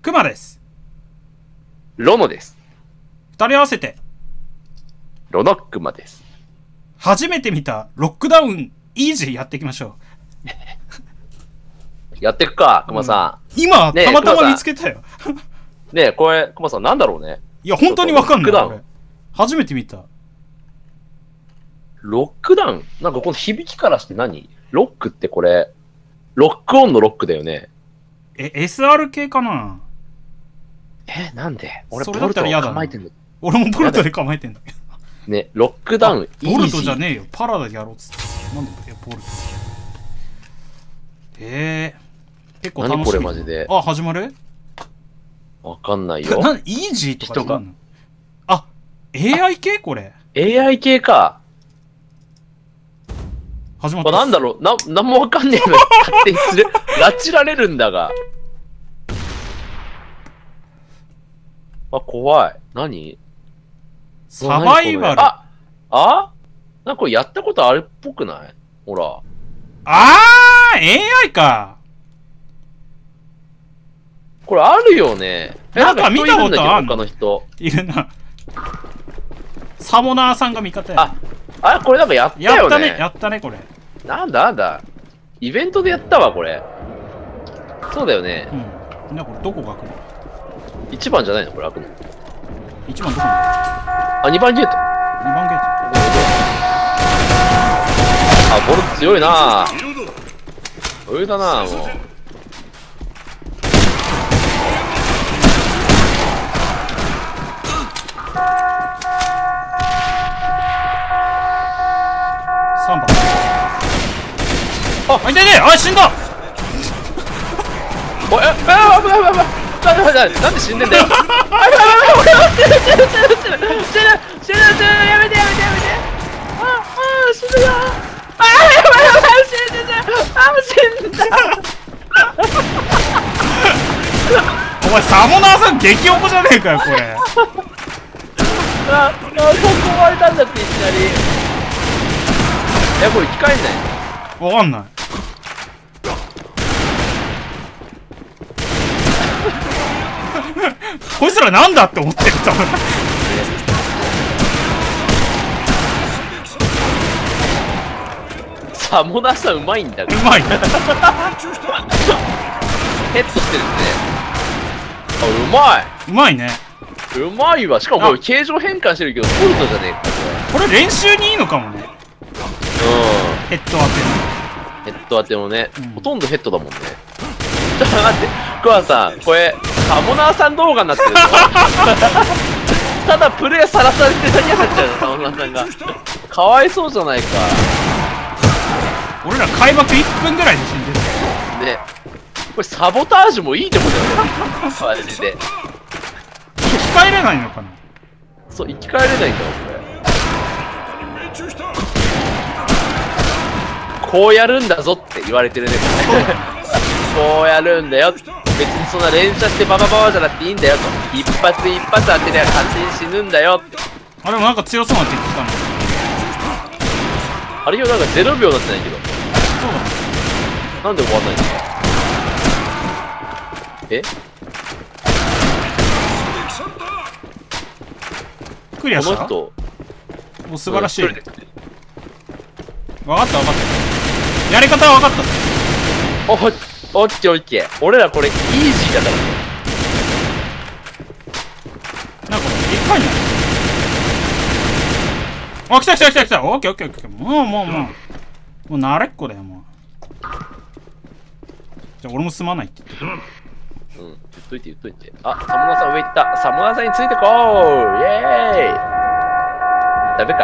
クマです。 ロノです。 二人合わせてロノックマです。 初めて見たロックダウンイージーやっていきましょう。やってくか、クマさん。今、たまたま見つけたよ。 ねえ、これ、クマさんなんだろうね。 いや、本当にわかんない。俺初めて見た。 ロックダウンなんかこの響きからして何？ロックってこれ、ロックオンのロックだよね。 SR 系かな？ なんで俺、 ボルト構えてんの。 俺もボルトで構えてんだけど。 ね、ロックダウンボルトじゃねえよ。パラダやろうっつって。なんでボルト。結構楽しみ。 何これマジで。 あ、始まる？ わかんないよ。 イージーとかじゃんの？あ、AI 系これ。 AI 系か。 始まった。 なんだろう、なんもわかんねえのに勝手に拉致られるんだが。あ、怖い。何？ サバイバル。 なんかこれやったことあるっぽくない？ほら。 AI か。 これあるよね。 なんか見たことある他の人。 いるな。サモナーさんが味方や。 これなんかやったよね。 やったね、これ。 なんだ。イベントでやったわ、これ。そうだよね。 うん。これどこが開くの ？1番じゃないのこれ開くの。 1番どこに 2番ゲート。 2番ゲート。 ボルト強いなぁ。余裕だなぁ、もう。 3番。痛いね。死んだ。 危ないなんで死んでんだよ。死ぬやめて。死ぬよ。死んだ。 お前サモナーさん激おこじゃねえかよこれ。 そこ終われたんだっていきなり。これ生き返んない？ わかんない。こいつらなんだって思ってる多分。 サモナーさんうまいんだから。 うまい。 ヘッドしてるんで。うまい。 うまいね。 うまいわ。しかも形状変換してるけどボルトじゃねえかこれ練習にいいのかもね。ヘッド当ての。 ヘッド当てもね、ほとんどヘッドだもんね。ちょっと待って、クワさん、これ、サモナーさん動画になってるぞ。ただプレイさらされてるだけになっちゃうの、サモナーさんが。かわいそうじゃないか。 俺ら開幕1分ぐらいで死んでる。 ね、これサボタージュもいいってことだよね。マジで。 生き返れないのかな？ そう、生き返れないんだよ、これ。こうやるんだぞって言われてるね。こうやるんだよ。別にそんな連射してババババじゃなくていいんだよと。一発一発当てりゃ勝手に死ぬんだよって。 あれもなんか強そうな敵来たの。 あれよ、なんか0秒だってないけど。 そうだね。 なんで終わんないんですか？ クリアした？ この人もう素晴らしい。分かった。やり方は分かった。 オッケー。俺らこれイージーだからね。 なんかいっぱいない。来た。オッケー。もう慣れっこだよもう。じゃあ俺もすまないって言って。 言っといて。サモナーさん上行った。サモナーさんについてこう。イエーイ。ダメか。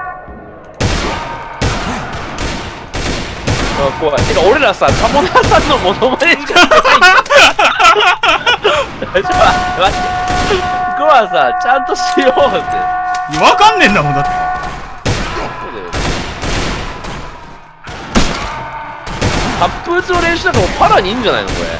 怖い。てか俺らさ、サモナーさんのモノマネしかしてないんだ。待って。ここはさ、ちゃんとしようって。 わかんねえんだもんだって。 そうだよね。タップ打ちの練習なんかもパラにいいんじゃないのこれ。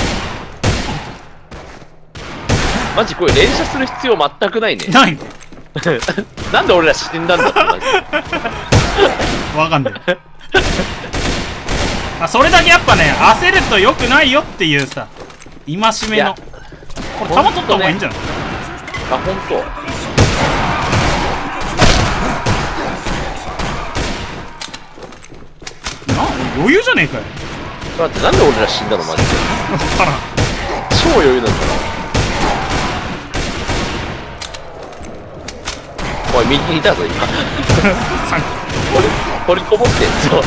マジこれ連射する必要全くないね。 ないの？ なんで俺ら死んだんだってマジで。 わかんないあ、それだけやっぱね、焦ると良くないよっていうさ、戒めの。これ弾取った方がいいんじゃない？ あ、ほんと。 余裕じゃねえかよ。 だってなんで俺ら死んだのマジで。 わからん。 超余裕なんだな。おい、右にいたぞ今。 サンキ掘りこぼってんぞ。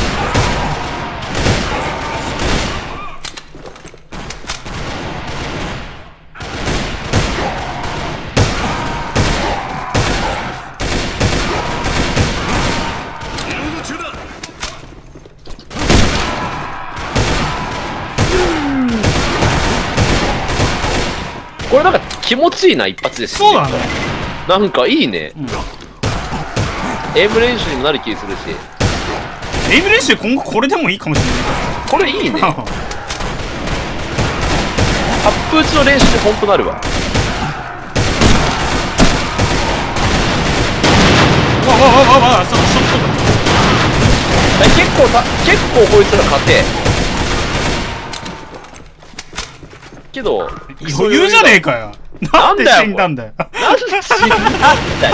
これなんか気持ちいいな、一発です。 そうだね。 なんかいいね。 うん、 エイム練習にもなる気するし。 エイム練習今後これでもいいかもしれない。 これいいね。発風打ちの練習でほんとなるわ。 わわわわわ、そのショットだ。 結構こいつら勝て。けど余裕じゃねえかよ。なんで死んだんだよ。 なんで死んだんだよ。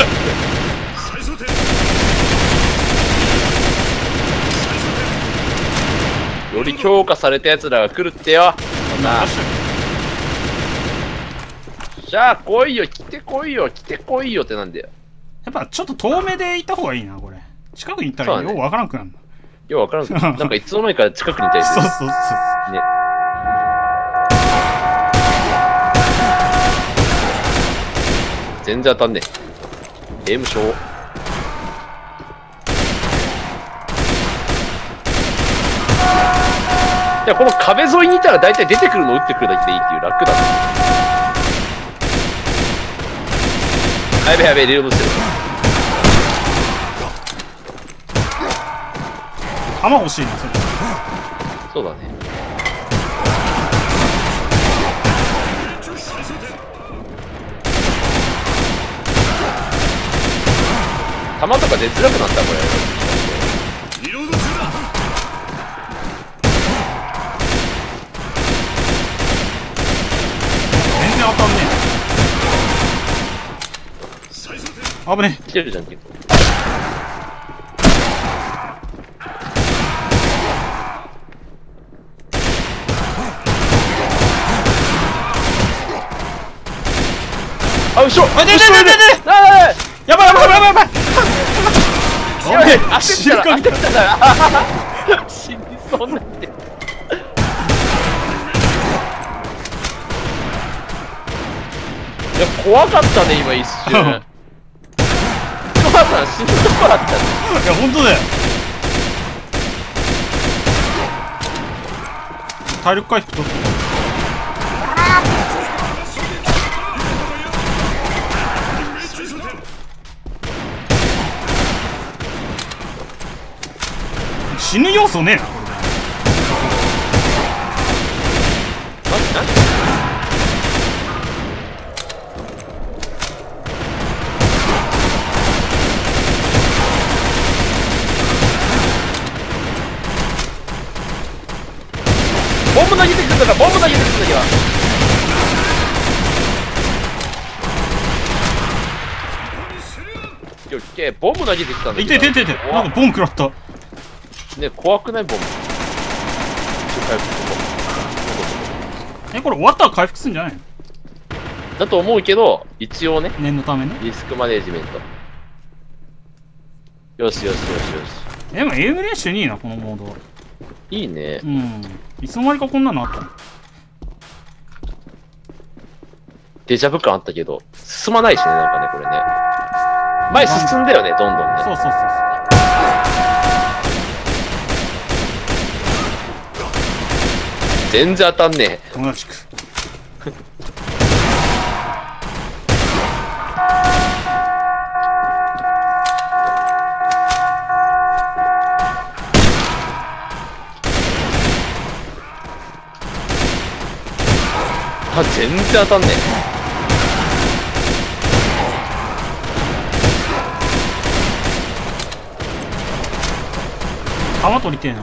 より強化されたやつらが来るってよ。じゃあ来いよ、来てこいよ、来てこいよってなんだよ。 やっぱちょっと遠目でいた方がいいな、これ。近くに行ったらようわからんくなるの。 ようわからん。なんかいつの間にか近くにいたりする。 そうそうそう。 ね。全然当たんねえ。エイムショー。いや、この壁沿いにいたら大体出てくるの打ってくるだけでいいっていう楽だね。やべやべ、リロードしてる。 弾欲しいな、それ。 そうだね。弾とか出づらくなったこれ。 全然当たんねえ。危ね来てるじゃん結構。あ、後ろ。 あ、でやばいやばいやばいやばいやばい。 やばい、焦ったら焦ったら死にそうになって。いや、怖かったね今一瞬。母さん死ぬとこだったね。 いや、ほんとだよ。体力回復取って。死ぬ要素ねえな、これ。 ボンブ投げてくるんだから、ボンブ投げてくるんだけど。オッケー、ボンブ投げてきたんだけど。 いてなんかボン食らった。 ね、怖くないボンブ。 これ終わったら回復すんじゃないの？ だと思うけど、一応ね、 念のためね。 リスクマネジメント。よしよしよしよし。 でもエイム練習いいな、このモード。 いいね。 うん。いつの間にかこんなのあったの？ デジャブ感あったけど、進まないしね、なんかね、これね。前進んだよね、どんどんね。 そうそうそうそう。 全然当たんねえ。 友達く。 あ、全然当たんね弾取りてえ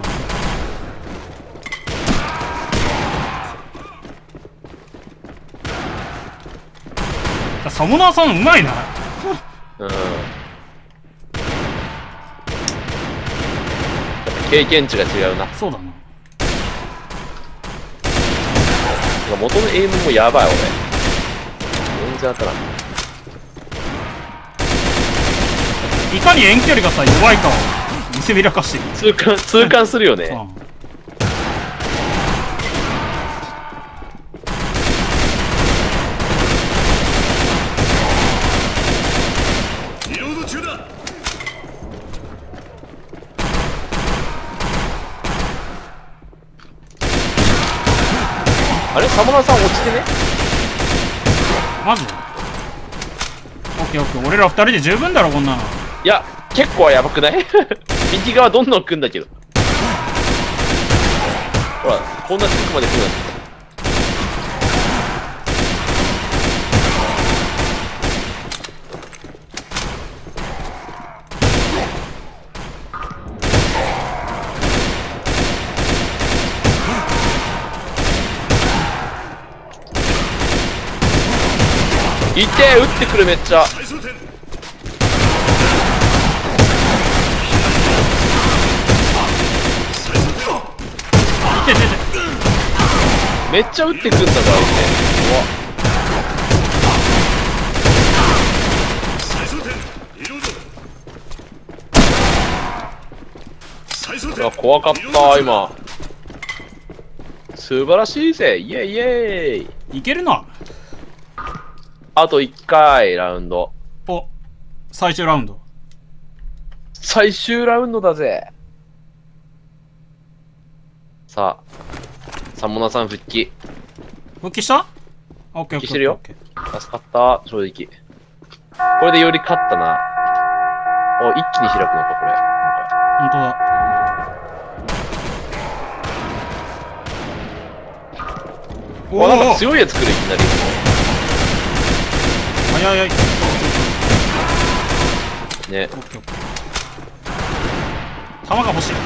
な。サモナーさんうまいな。 うん。経験値が違うな。 そうだな。 元のエイムもやばい俺。全然当たらん。 いかに遠距離がさ弱いかを見せびらかしてる。 痛感するよね。 うん、 あれサモナーさん落ちてね。 マジでオッケーオッケー、俺ら二人で十分だろこんなの。 いや結構やばくない右側どんどん来んだけど。ほらこんな近くまで来るなんて。いて撃ってくるめっちゃ。めっちゃ撃ってくんだからね。うわ怖かった今。素晴らしいぜ。イエイイエイ。 いけるな。 あと1回ラウンド。 お、最終ラウンド。 最終ラウンドだぜ。さあサモナさん復帰。 復帰した？オッケーオッケー。 復帰してるよ。助かった、正直。これでより勝ったな。お、一気に開くのか、これ。 ほんとだ。 お、なんか強いやつ来る、いきなり。 早い早い。 ね。 オッケーオッケー。弾が欲しい。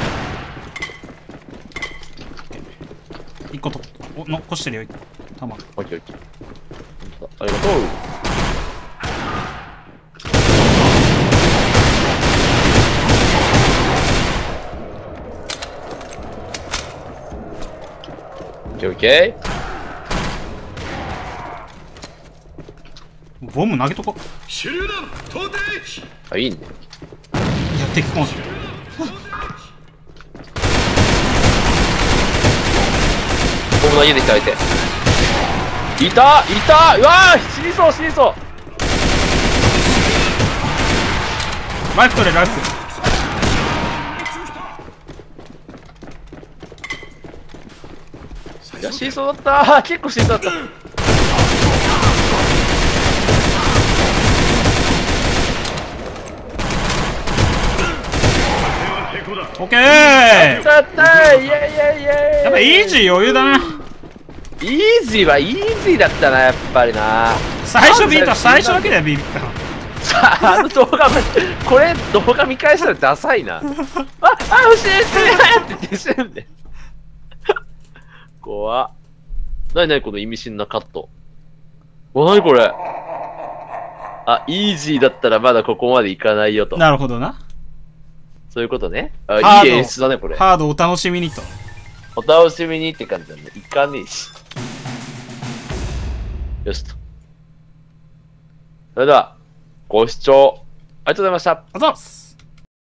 一個と、お、残してるよ、一個。弾。 オッケーオッケー。ありがとう。オッケーオッケー。ボム投げとこ。 あ、いいね。 やっていくかもしれない。 ボム投げてきた相手。いたいた、うわー死にそう死にそう。 ライフ取れライフ。 いや死にそうだったー。結構死にそうだった。 オッケー。 やったー、イエイイエイイエイ。 やっぱイージー余裕だな。 イージーはイージーだったな、やっぱりな。 最初ビビった、最初だけだよビビったの。 さあ、あの動画これ動画見返したらダサいな。あ、教えてって言って死ぬんで。怖っ。なになにこの意味深なカット。なにこれ。あ、イージーだったらまだここまでいかないよと。 なるほどな。 そういうことね。あ、いい演出だね、これ。 ハードお楽しみにと。 お楽しみにって感じだね。いかねえし。よしと。それでは、ご視聴ありがとうございました。 あざっす。